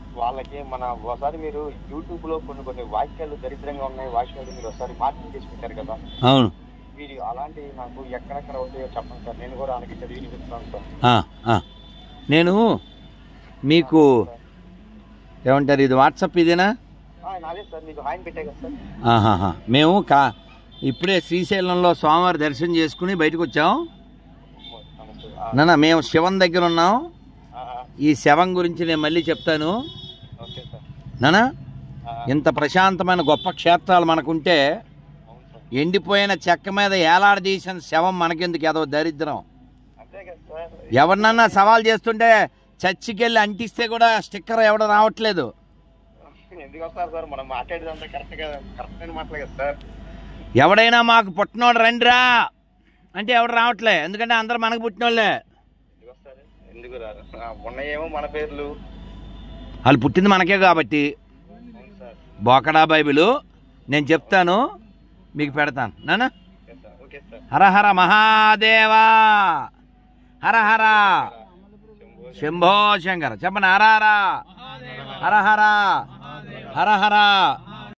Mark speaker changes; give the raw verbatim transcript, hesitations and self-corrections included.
Speaker 1: వాళ్ళకి మన ఒకసారి మీరు యూట్యూబ్ లో కొన్ని కొన్ని వాక్యాలు దరిద్రంగా ఉన్నాయి వాక్యాలు మీరు ఒకసారి మార్కింగ్ చేసి పెట్టారు కదా.
Speaker 2: అవును.
Speaker 1: వీడియో అలాంటి నాకు ఎక్కడెక్కడ అవుతాయో చెప్పండి సార్, నేను కూడా వాళ్ళకి చదివి వినిపిస్తాను సార్.
Speaker 2: నేను మీకు ఏమంటారు, ఇది వాట్సాప్ ఇదేనా?
Speaker 1: నాదే సార్, మీకు హాయిని పెట్టే కదా సార్.
Speaker 2: ఆహాహా. మేము కా ఇప్పుడే శ్రీశైలంలో స్వామివారి దర్శనం చేసుకుని బయటకు వచ్చాం నాన్న. మేము శివం దగ్గర ఉన్నాం. ఈ శవం గురించి నేను మళ్ళీ చెప్తాను నాన్న. ఇంత ప్రశాంతమైన గొప్ప క్షేత్రాలు మనకుంటే ఎండిపోయిన చెక్క మీద ఏలాడదీసిన శవం మనకెందుకు? ఏదో దరిద్రం. ఎవరినన్నా సవాల్ చేస్తుంటే చర్చికెళ్ళి అంటిస్తే కూడా స్టిక్కర్ ఎవడ రావట్లేదు. ఎవడైనా మాకు పుట్టినోడు రండిరా అంటే ఎవడు రావట్లే, ఎందుకంటే అందరూ మనకు పుట్టినోళ్ళే.
Speaker 1: ఉన్నాయేమో మన పేర్లు,
Speaker 2: వాళ్ళు పుట్టింది మనకే కాబట్టి. బోకడా బైబిలు నేను చెప్తాను, మీకు పెడతాను నాన్న. హర హర మహాదేవా, హర హర శంభో శంకర చెప్పండి. హర హర హర హర హర హర